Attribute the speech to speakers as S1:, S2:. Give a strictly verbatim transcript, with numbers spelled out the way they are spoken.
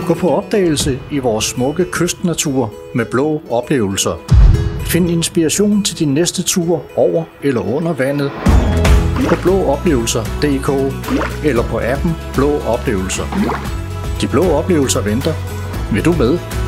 S1: Gå på opdagelse i vores smukke kystnatur med blå oplevelser. Find inspiration til din næste tur over eller under vandet på blå oplevelser punktum d k eller på appen Blå Oplevelser. De blå oplevelser venter. Vil du med?